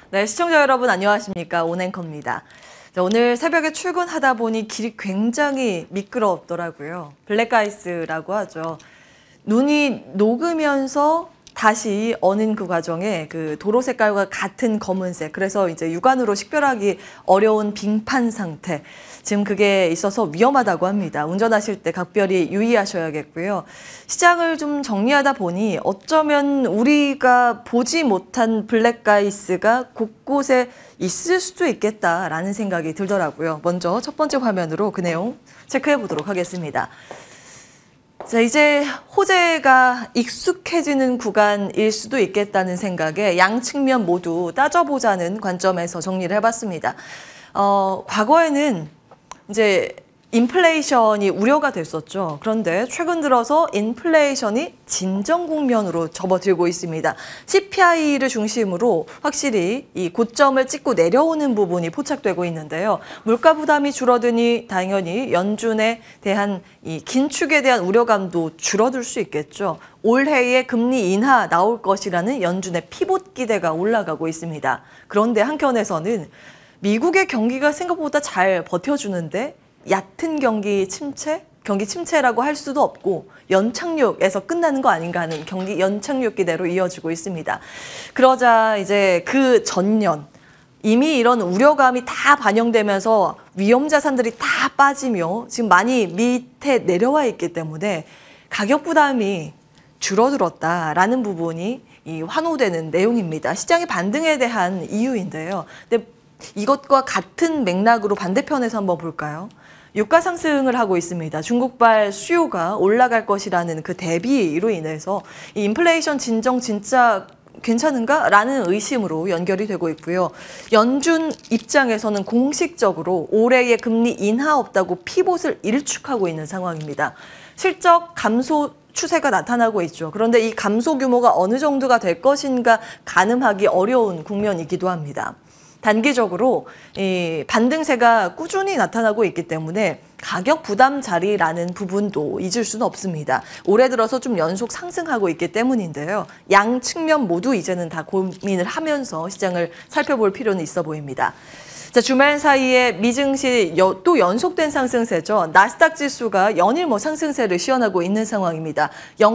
네, 시청자 여러분 안녕하십니까? 온앵커입니다. 오늘 새벽에 출근하다 보니 길이 굉장히 미끄럽더라고요. 블랙아이스라고 하죠. 눈이 녹으면서 다시 어는 그 과정에 그 도로 색깔과 같은 검은색, 그래서 이제 육안으로 식별하기 어려운 빙판 상태. 지금 그게 있어서 위험하다고 합니다. 운전하실 때 각별히 유의하셔야겠고요. 시장을 좀 정리하다 보니 어쩌면 우리가 보지 못한 블랙아이스가 곳곳에 있을 수도 있겠다라는 생각이 들더라고요. 먼저 첫 번째 화면으로 그 내용 체크해 보도록 하겠습니다. 자, 이제 호재가 익숙해지는 구간일 수도 있겠다는 생각에 양측면 모두 따져보자는 관점에서 정리를 해봤습니다. 과거에는 이제 인플레이션이 우려가 됐었죠. 그런데 최근 들어서 인플레이션이 진정 국면으로 접어들고 있습니다. CPI를 중심으로 확실히 이 고점을 찍고 내려오는 부분이 포착되고 있는데요. 물가 부담이 줄어드니 당연히 연준에 대한 이 긴축에 대한 우려감도 줄어들 수 있겠죠. 올해에 금리 인하 나올 것이라는 연준의 피봇 기대가 올라가고 있습니다. 그런데 한편에서는 미국의 경기가 생각보다 잘 버텨주는데 얕은 경기 침체라고 할 수도 없고 연착륙에서 끝나는 거 아닌가 하는 경기 연착륙 기대로 이어지고 있습니다. 그러자 이제 그 전년 이미 이런 우려감이 다 반영되면서 위험 자산들이 다 빠지며 지금 많이 밑에 내려와 있기 때문에 가격 부담이 줄어들었다라는 부분이 환호되는 내용입니다. 시장의 반등에 대한 이유인데요. 근데 이것과 같은 맥락으로 반대편에서 한번 볼까요? 유가 상승을 하고 있습니다. 중국발 수요가 올라갈 것이라는 그 대비로 인해서 이 인플레이션 진정 진짜 괜찮은가라는 의심으로 연결이 되고 있고요. 연준 입장에서는 공식적으로 올해의 금리 인하 없다고 피봇을 일축하고 있는 상황입니다. 실적 감소 추세가 나타나고 있죠. 그런데 이 감소 규모가 어느 정도가 될 것인가 가늠하기 어려운 국면이기도 합니다. 단기적으로 이 반등세가 꾸준히 나타나고 있기 때문에 가격 부담 자리라는 부분도 잊을 수는 없습니다. 올해 들어서 좀 연속 상승하고 있기 때문인데요. 양 측면 모두 이제는 다 고민을 하면서 시장을 살펴볼 필요는 있어 보입니다. 자, 주말 사이에 미증시 또 연속된 상승세죠. 나스닥 지수가 연일 상승세를 시현하고 있는 상황입니다.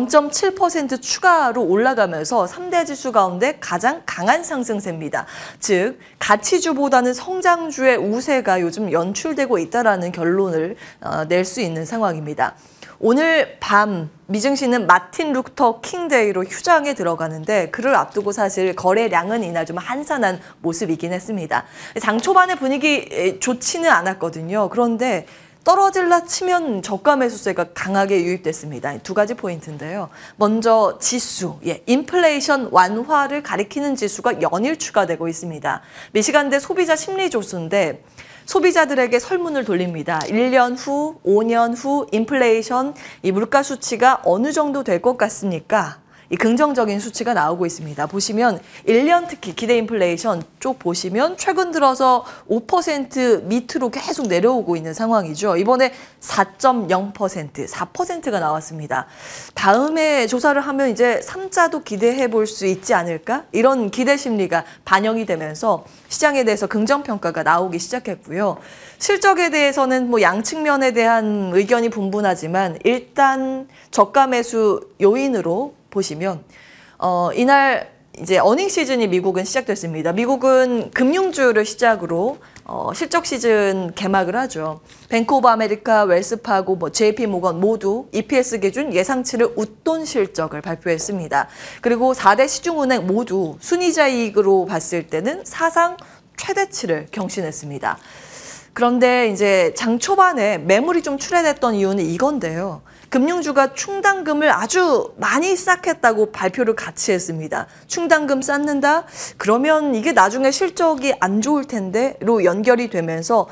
0.7% 추가로 올라가면서 3대 지수 가운데 가장 강한 상승세입니다. 즉, 가치주보다는 성장주의 우세가 요즘 연출되고 있다는 결론을 낼 수 있는 상황입니다. 오늘 밤 미증시는 마틴 루터 킹데이로 휴장에 들어가는데 그를 앞두고 사실 거래량은 이날 좀 한산한 모습이긴 했습니다. 장 초반의 분위기 좋지는 않았거든요. 그런데 떨어질라 치면 저가 매수세가 강하게 유입됐습니다. 두 가지 포인트인데요. 먼저 지수, 인플레이션 완화를 가리키는 지수가 연일 추가되고 있습니다. 미시간대 소비자 심리조사인데 소비자들에게 설문을 돌립니다. 1년 후, 5년 후 인플레이션, 이 물가 수치가 어느 정도 될 것 같습니까? 이 긍정적인 수치가 나오고 있습니다. 보시면 1년 특히 기대 인플레이션 쪽 보시면 최근 들어서 5% 밑으로 계속 내려오고 있는 상황이죠. 이번에 4.0%, 4%가 나왔습니다. 다음에 조사를 하면 이제 3자도 기대해 볼 수 있지 않을까? 이런 기대 심리가 반영이 되면서 시장에 대해서 긍정평가가 나오기 시작했고요. 실적에 대해서는 양측면에 대한 의견이 분분하지만 일단 저가 매수 요인으로 보시면 이날 이제 어닝 시즌이 미국은 시작됐습니다. 미국은 금융주를 시작으로 실적 시즌 개막을 하죠. 뱅크 오브 아메리카, 웰스파고, JP 모건 모두 EPS 기준 예상치를 웃돈 실적을 발표했습니다. 그리고 4대 시중은행 모두 순이자이익으로 봤을 때는 사상 최대치를 경신했습니다. 그런데 이제 장 초반에 매물이 좀 출회됐던 이유는 이건데요. 금융주가 충당금을 아주 많이 쌓겠다고 발표를 같이 했습니다. 충당금 쌓는다? 그러면 이게 나중에 실적이 안 좋을 텐데로 연결이 되면서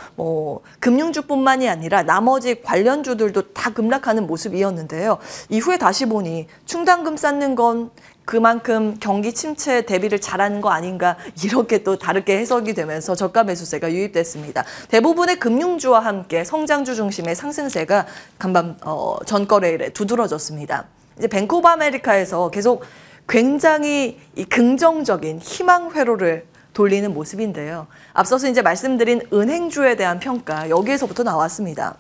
금융주뿐만이 아니라 나머지 관련주들도 다 급락하는 모습이었는데요. 이후에 다시 보니 충당금 쌓는 건 그만큼 경기 침체 대비를 잘하는 거 아닌가 이렇게 또 다르게 해석이 되면서 저가 매수세가 유입됐습니다. 대부분의 금융주와 함께 성장주 중심의 상승세가 간밤 전거래일에 두드러졌습니다. 이제 뱅크 오브 아메리카에서 계속 굉장히 이 긍정적인 희망 회로를 돌리는 모습인데요. 앞서서 이제 말씀드린 은행주에 대한 평가, 여기에서부터 나왔습니다.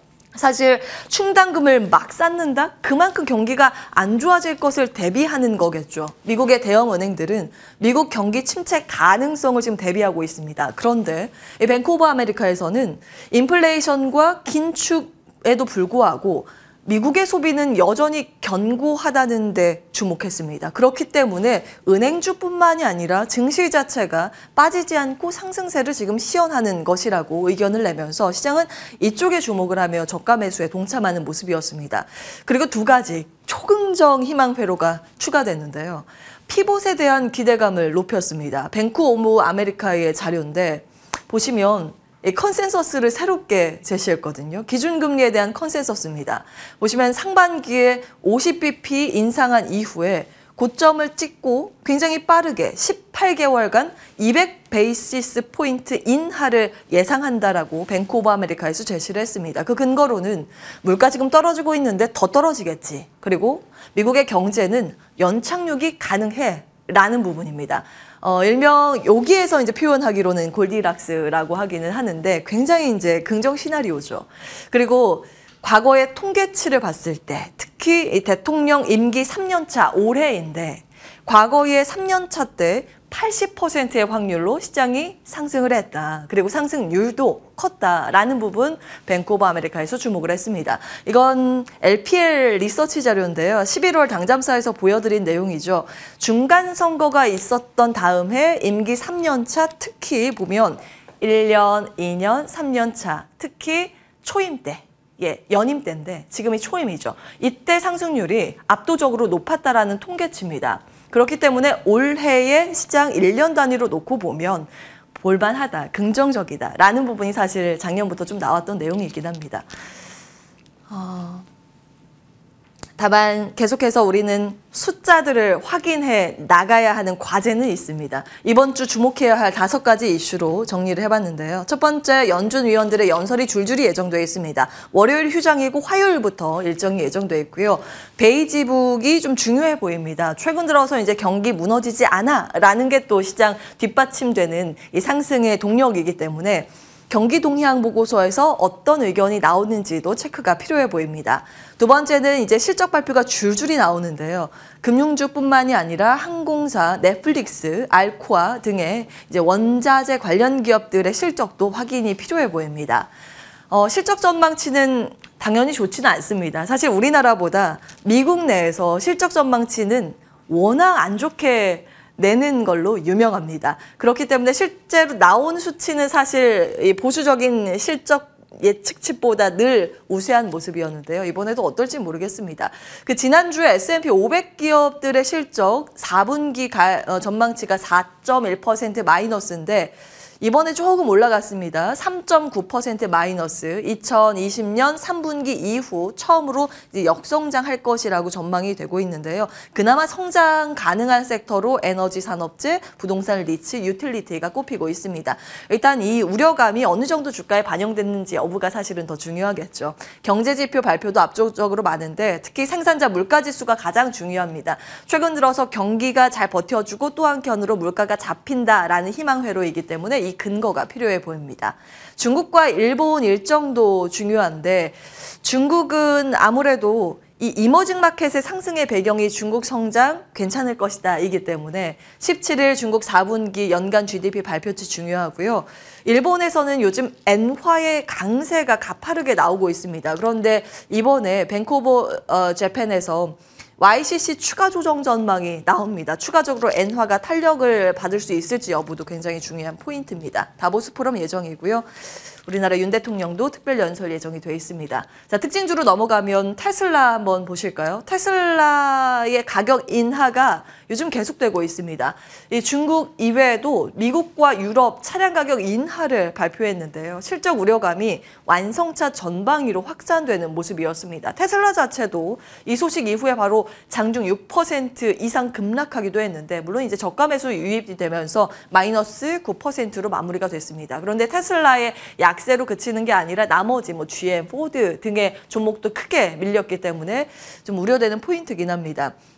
사실 충당금을 막 쌓는다? 그만큼 경기가 안 좋아질 것을 대비하는 거겠죠. 미국의 대형 은행들은 미국 경기 침체 가능성을 지금 대비하고 있습니다. 그런데 이 뱅크 오브 아메리카에서는 인플레이션과 긴축에도 불구하고 미국의 소비는 여전히 견고하다는 데 주목했습니다. 그렇기 때문에 은행주뿐만이 아니라 증시 자체가 빠지지 않고 상승세를 지금 시연하는 것이라고 의견을 내면서 시장은 이쪽에 주목을 하며 저가 매수에 동참하는 모습이었습니다. 그리고 두 가지 초긍정 희망 회로가 추가됐는데요. 피봇에 대한 기대감을 높였습니다. 뱅크 오브 아메리카의 자료인데 보시면 컨센서스를 새롭게 제시했거든요. 기준금리에 대한 컨센서스입니다. 보시면 상반기에 50bp 인상한 이후에 고점을 찍고 굉장히 빠르게 18개월간 200베이시스 포인트 인하를 예상한다라고 뱅크 오브 아메리카에서 제시를 했습니다. 그 근거로는 물가 지금 떨어지고 있는데 더 떨어지겠지. 그리고 미국의 경제는 연착륙이 가능해. 라는 부분입니다. 일명 여기에서 이제 표현하기로는 골디락스라고 하기는 하는데 굉장히 이제 긍정 시나리오죠. 그리고 과거의 통계치를 봤을 때 특히 이 대통령 임기 3년차 올해인데 과거의 3년차 때 80%의 확률로 시장이 상승을 했다. 그리고 상승률도 컸다라는 부분 뱅크 오브 아메리카에서 주목을 했습니다. 이건 LPL 리서치 자료인데요. 11월 당잠사에서 보여드린 내용이죠. 중간 선거가 있었던 다음 해 임기 3년차 특히 보면 1년, 2년, 3년차 특히 초임 때 연임 때인데 지금이 초임이죠. 이때 상승률이 압도적으로 높았다라는 통계치입니다. 그렇기 때문에 올해의 시장 1년 단위로 놓고 보면 볼만하다, 긍정적이다라는 부분이 사실 작년부터 좀 나왔던 내용이긴 합니다. 다만 계속해서 우리는 숫자들을 확인해 나가야 하는 과제는 있습니다. 이번 주 주목해야 할 5가지 이슈로 정리를 해봤는데요. 첫 번째, 연준 위원들의 연설이 줄줄이 예정되어 있습니다. 월요일 휴장이고 화요일부터 일정이 예정되어 있고요. 베이지북이 좀 중요해 보입니다. 최근 들어서 이제 경기 무너지지 않아라는 게 또 시장 뒷받침되는 이 상승의 동력이기 때문에 경기 동향 보고서에서 어떤 의견이 나오는지도 체크가 필요해 보입니다. 두 번째는 이제 실적 발표가 줄줄이 나오는데요. 금융주뿐만이 아니라 항공사, 넷플릭스, 알코아 등의 이제 원자재 관련 기업들의 실적도 확인이 필요해 보입니다. 실적 전망치는 당연히 좋지는 않습니다. 사실 우리나라보다 미국 내에서 실적 전망치는 워낙 안 좋게 내는 걸로 유명합니다. 그렇기 때문에 실제로 나온 수치는 사실 이 보수적인 실적 예측치보다 늘 우세한 모습이었는데요. 이번에도 어떨지 모르겠습니다. 그 지난주에 S&P 500 기업들의 실적 4분기 전망치가 4.1% 마이너스인데 이번에 조금 올라갔습니다. 3.9% 마이너스. 2020년 3분기 이후 처음으로 이제 역성장할 것이라고 전망이 되고 있는데요. 그나마 성장 가능한 섹터로 에너지 산업재, 부동산 리츠, 유틸리티가 꼽히고 있습니다. 일단 이 우려감이 어느 정도 주가에 반영됐는지 여부가 사실은 더 중요하겠죠. 경제지표 발표도 압도적으로 많은데 특히 생산자 물가지수가 가장 중요합니다. 최근 들어서 경기가 잘 버텨주고 또 한편으로 물가가 잡힌다라는 희망회로이기 때문에 이 근거가 필요해 보입니다. 중국과 일본 일정도 중요한데 중국은 아무래도 이 이머징 마켓의 상승의 배경이 중국 성장 괜찮을 것이다 이기 때문에 17일 중국 4분기 연간 GDP 발표치 중요하고요. 일본에서는 요즘 엔화의 강세가 가파르게 나오고 있습니다. 그런데 이번에 뱅크 오브 재팬에서 YCC 추가 조정 전망이 나옵니다. 추가적으로 엔화가 탄력을 받을 수 있을지 여부도 굉장히 중요한 포인트입니다. 다보스 포럼 예정이고요. 우리나라 윤 대통령도 특별 연설 예정이 돼 있습니다. 자, 특징주로 넘어가면 테슬라 한번 보실까요? 테슬라의 가격 인하가 요즘 계속되고 있습니다. 이 중국 이외에도 미국과 유럽 차량 가격 인하를 발표했는데요. 실적 우려감이 완성차 전방위로 확산되는 모습이었습니다. 테슬라 자체도 이 소식 이후에 바로 장중 6% 이상 급락하기도 했는데 물론 이제 저가 매수 유입이 되면서 마이너스 9%로 마무리가 됐습니다. 그런데 테슬라의 약세로 그치는 게 아니라 나머지 뭐 GM, 포드 등의 종목도 크게 밀렸기 때문에 좀 우려되는 포인트긴 합니다.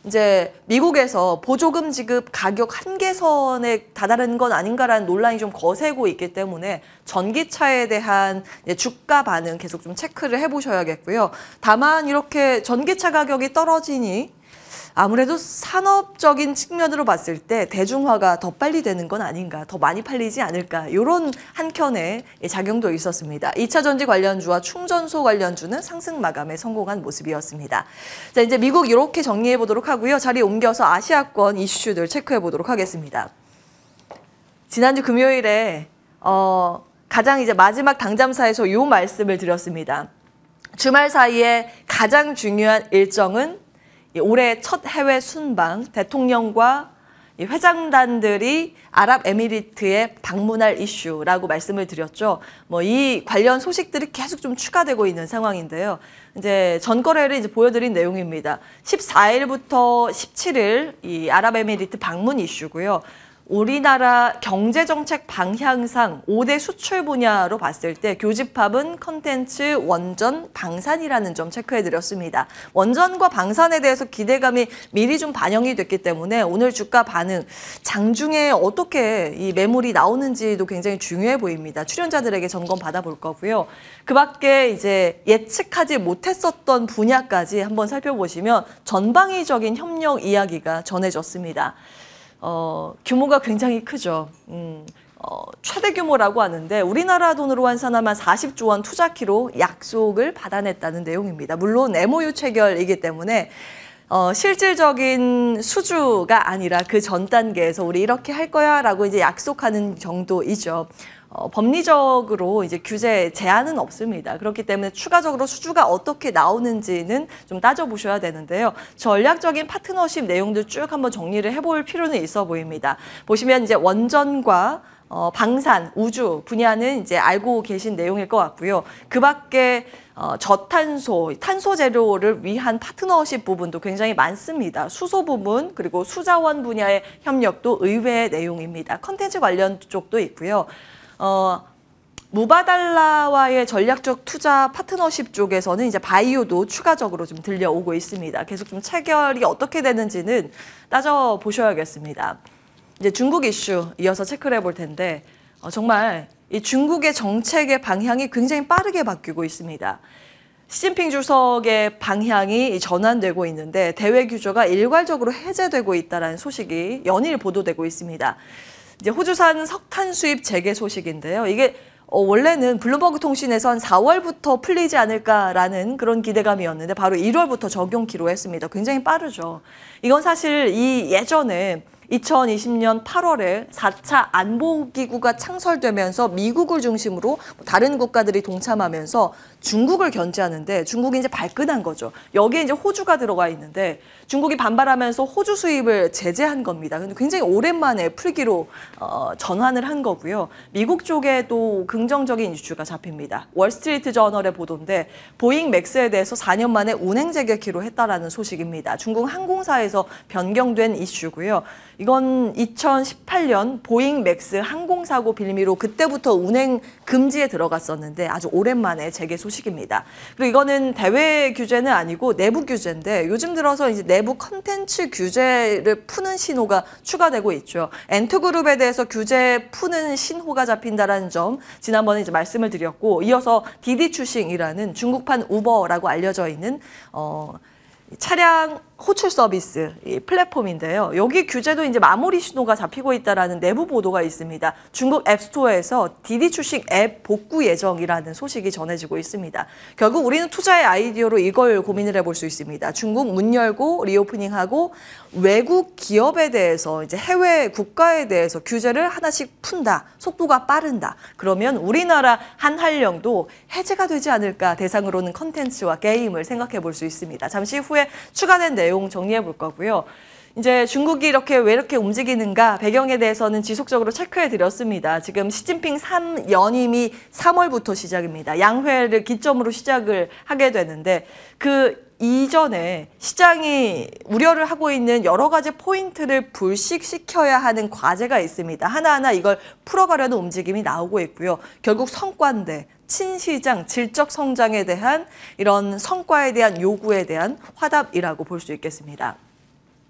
이제 미국에서 보조금 지급 가격 한계선에 다다른 건 아닌가라는 논란이 좀 거세고 있기 때문에 전기차에 대한 주가 반응 계속 좀 체크를 해보셔야겠고요. 다만 이렇게 전기차 가격이 떨어지니 아무래도 산업적인 측면으로 봤을 때 대중화가 더 빨리 되는 건 아닌가, 더 많이 팔리지 않을까, 이런 한켠에 작용도 있었습니다. 2차 전지 관련주와 충전소 관련주는 상승 마감에 성공한 모습이었습니다. 자, 이제 미국 이렇게 정리해 보도록 하고요. 자리 옮겨서 아시아권 이슈들 체크해 보도록 하겠습니다. 지난주 금요일에 가장 이제 마지막 당잠사에서 이 말씀을 드렸습니다. 주말 사이에 가장 중요한 일정은 올해 첫 해외 순방, 대통령과 회장단들이 아랍에미리트에 방문할 이슈라고 말씀을 드렸죠. 이 관련 소식들이 계속 좀 추가되고 있는 상황인데요. 이제 전거래를 이제 보여드린 내용입니다. 14일부터 17일 이 아랍에미리트 방문 이슈고요. 우리나라 경제정책 방향상 5대 수출 분야로 봤을 때 교집합은 컨텐츠, 원전, 방산이라는 점 체크해드렸습니다. 원전과 방산에 대해서 기대감이 미리 좀 반영이 됐기 때문에 오늘 주가 반응, 장중에 어떻게 이 매물이 나오는지도 굉장히 중요해 보입니다. 출연자들에게 점검 받아볼 거고요. 그 밖에 이제 예측하지 못했었던 분야까지 한번 살펴보시면 전방위적인 협력 이야기가 전해졌습니다. 규모가 굉장히 크죠. 최대 규모라고 하는데 우리나라 돈으로 환산하면 40조 원 투자키로 약속을 받아냈다는 내용입니다. 물론 MOU 체결이기 때문에 실질적인 수주가 아니라 그 전 단계에서 우리 이렇게 할 거야 라고 이제 약속하는 정도이죠. 법리적으로 이제 규제 제한은 없습니다. 그렇기 때문에 추가적으로 수주가 어떻게 나오는지는 좀 따져보셔야 되는데요. 전략적인 파트너십 내용들 쭉 한번 정리를 해볼 필요는 있어 보입니다. 보시면 이제 원전과 방산, 우주 분야는 이제 알고 계신 내용일 것 같고요. 그 밖에 저탄소, 탄소 제로를 위한 파트너십 부분도 굉장히 많습니다. 수소 부분 그리고 수자원 분야의 협력도 의외의 내용입니다. 컨텐츠 관련 쪽도 있고요. 무바달라와의 전략적 투자 파트너십 쪽에서는 이제 바이오도 추가적으로 좀 들려오고 있습니다. 계속 좀 체결이 어떻게 되는지는 따져보셔야겠습니다. 이제 중국 이슈 이어서 체크를 해볼 텐데 정말 이 중국의 정책의 방향이 굉장히 빠르게 바뀌고 있습니다. 시진핑 주석의 방향이 전환되고 있는데 대외 규제가 일괄적으로 해제되고 있다는 소식이 연일 보도되고 있습니다. 이제 호주산 석탄 수입 재개 소식인데요. 이게 원래는 블룸버그 통신에서 한 4월부터 풀리지 않을까라는 그런 기대감이었는데 바로 1월부터 적용키로 했습니다. 굉장히 빠르죠. 이건 사실 이 예전에 2020년 8월에 4차 안보기구가 창설되면서 미국을 중심으로 다른 국가들이 동참하면서 중국을 견제하는데 중국이 이제 발끈한 거죠. 여기에 이제 호주가 들어가 있는데 중국이 반발하면서 호주 수입을 제재한 겁니다. 근데 굉장히 오랜만에 풀기로 전환을 한 거고요. 미국 쪽에도 긍정적인 이슈가 잡힙니다. 월스트리트 저널의 보도인데 보잉 맥스에 대해서 4년 만에 운행 재개키로 했다라는 소식입니다. 중국 항공사에서 변경된 이슈고요. 이건 2018년 보잉 맥스 항공사고 빌미로 그때부터 운행 금지에 들어갔었는데 아주 오랜만에 재개 소식입니다. 그리고 이거는 대외 규제는 아니고 내부 규제인데 요즘 들어서 이제 내부 컨텐츠 규제를 푸는 신호가 추가되고 있죠. 엔투그룹에 대해서 규제 푸는 신호가 잡힌다라는 점 지난번에 이제 말씀을 드렸고 이어서 디디 추싱이라는 중국판 우버라고 알려져 있는 차량 호출 서비스 이 플랫폼인데요. 여기 규제도 이제 마무리 신호가 잡히고 있다라는 내부 보도가 있습니다. 중국 앱스토어에서 디디 추싱 앱 복구 예정이라는 소식이 전해지고 있습니다. 결국 우리는 투자의 아이디어로 이걸 고민을 해볼 수 있습니다. 중국 문 열고 리오프닝하고 외국 기업에 대해서 이제 해외 국가에 대해서 규제를 하나씩 푼다. 속도가 빠른다. 그러면 우리나라 한한령도 해제가 되지 않을까 대상으로는 컨텐츠와 게임을 생각해 볼 수 있습니다. 잠시 후에 추가된 내용 정리해 볼 거고요. 이제 중국이 왜 이렇게 움직이는가 배경에 대해서는 지속적으로 체크해 드렸습니다. 지금 시진핑 3연임이 3월부터 시작입니다. 양회를 기점으로 시작을 하게 되는데 그 이전에 시장이 우려를 하고 있는 여러 가지 포인트를 불식시켜야 하는 과제가 있습니다. 하나하나 이걸 풀어가려는 움직임이 나오고 있고요. 결국 성과인데 친시장, 질적 성장에 대한 이런 성과에 대한 요구에 대한 화답이라고 볼 수 있겠습니다.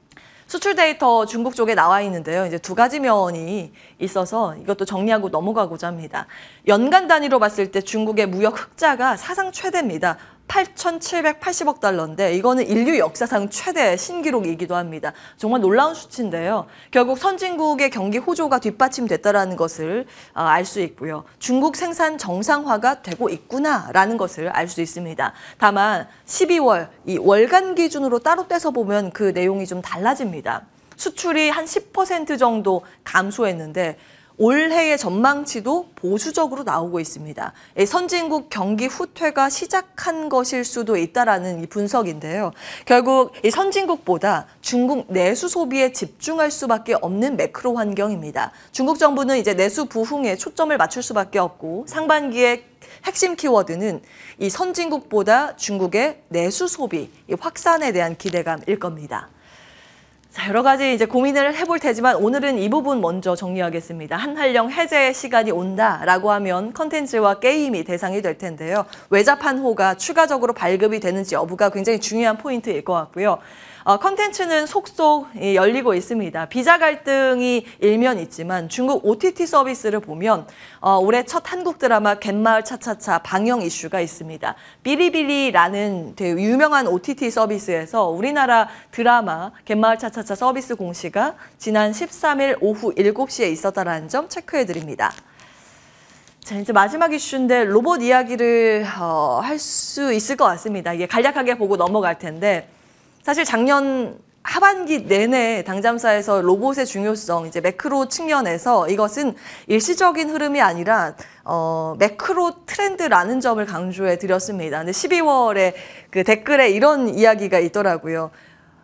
수출 데이터 중국 쪽에 나와 있는데요. 이제 두 가지 면이 있어서 이것도 정리하고 넘어가고자 합니다. 연간 단위로 봤을 때 중국의 무역 흑자가 사상 최대입니다. 8,780억 달러인데 이거는 인류 역사상 최대 신기록이기도 합니다. 정말 놀라운 수치인데요. 결국 선진국의 경기 호조가 뒷받침됐다는 것을 알 수 있고요. 중국 생산 정상화가 되고 있구나라는 것을 알 수 있습니다. 다만 12월 이 월간 기준으로 따로 떼서 보면 그 내용이 좀 달라집니다. 수출이 한 10% 정도 감소했는데 올해의 전망치도 보수적으로 나오고 있습니다. 선진국 경기 후퇴가 시작한 것일 수도 있다라는 이 분석인데요. 결국 이 선진국보다 중국 내수 소비에 집중할 수밖에 없는 매크로 환경입니다. 중국 정부는 이제 내수 부흥에 초점을 맞출 수밖에 없고 상반기에 핵심 키워드는 이 선진국보다 중국의 내수 소비 확산에 대한 기대감일 겁니다. 자, 여러 가지 이제 고민을 해볼 테지만 오늘은 이 부분 먼저 정리하겠습니다. 한한령 해제 시간이 온다라고 하면 컨텐츠와 게임이 대상이 될 텐데요. 외자판호가 추가적으로 발급이 되는지 여부가 굉장히 중요한 포인트일 것 같고요. 컨텐츠는 속속 열리고 있습니다. 비자 갈등이 일면 있지만 중국 OTT 서비스를 보면 올해 첫 한국 드라마 갯마을 차차차 방영 이슈가 있습니다. 비리비리라는 되게 유명한 OTT 서비스에서 우리나라 드라마 갯마을 차차차 서비스 공시가 지난 13일 오후 7시에 있었다는 점 체크해드립니다. 자, 이제 마지막 이슈인데 로봇 이야기를 할 수 있을 것 같습니다. 이게 간략하게 보고 넘어갈 텐데 사실 작년 하반기 내내 당잠사에서 로봇의 중요성, 이제 매크로 측면에서 이것은 일시적인 흐름이 아니라 매크로 트렌드라는 점을 강조해 드렸습니다. 근데 12월에 그 댓글에 이런 이야기가 있더라고요.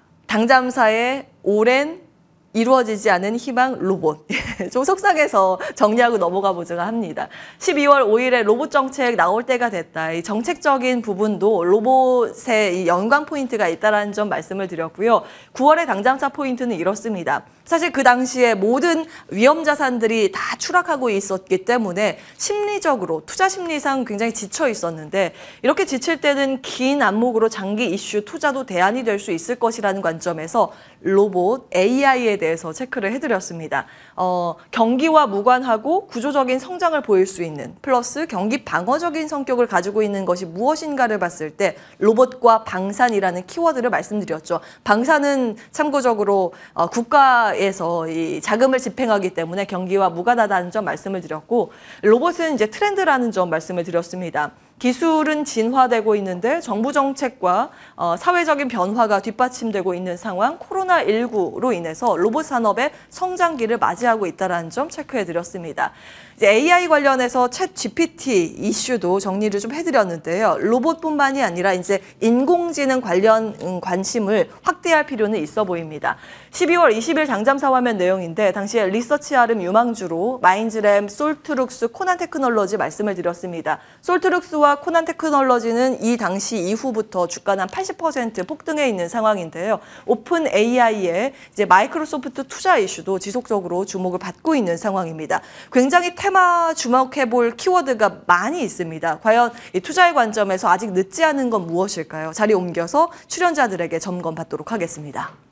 당잠사의 오랜 이루어지지 않은 희망 로봇. 좀 속상해서 정리하고 넘어가 보자가 합니다. 12월 5일에 로봇 정책 나올 때가 됐다. 이 정책적인 부분도 로봇의 이 연관 포인트가 있다는 점 말씀을 드렸고요. 9월의 당잠사 포인트는 이렇습니다. 사실 그 당시에 모든 위험 자산들이 다 추락하고 있었기 때문에 심리적으로 투자 심리상 굉장히 지쳐 있었는데 이렇게 지칠 때는 긴 안목으로 장기 이슈 투자도 대안이 될 수 있을 것이라는 관점에서 로봇, AI에 대해서 체크를 해드렸습니다. 경기와 무관하고 구조적인 성장을 보일 수 있는 플러스 경기 방어적인 성격을 가지고 있는 것이 무엇인가를 봤을 때 로봇과 방산이라는 키워드를 말씀드렸죠. 방산은 참고적으로 국가에서 이 자금을 집행하기 때문에 경기와 무관하다는 점 말씀을 드렸고 로봇은 이제 트렌드라는 점 말씀을 드렸습니다. 기술은 진화되고 있는데 정부 정책과 사회적인 변화가 뒷받침되고 있는 상황, 코로나19로 인해서 로봇 산업의 성장기를 맞이하고 있다는 점 체크해드렸습니다. 이제 AI 관련해서 챗 GPT 이슈도 정리를 좀 해드렸는데요. 로봇뿐만이 아니라 이제 인공지능 관련 관심을 확대할 필요는 있어 보입니다. 12월 20일 당잠사 화면 내용인데 당시에 리서치 아름 유망주로 마인즈램, 솔트룩스, 코난 테크놀로지 말씀을 드렸습니다. 솔트룩스와 코난 테크놀로지는 이 당시 이후부터 주가는 한 80% 폭등해 있는 상황인데요. 오픈 AI의 이제 마이크로소프트 투자 이슈도 지속적으로 주목을 받고 있는 상황입니다. 굉장히 테마 주목해볼 키워드가 많이 있습니다. 과연 이 투자의 관점에서 아직 늦지 않은 건 무엇일까요? 자리 옮겨서 출연자들에게 점검받도록 하겠습니다.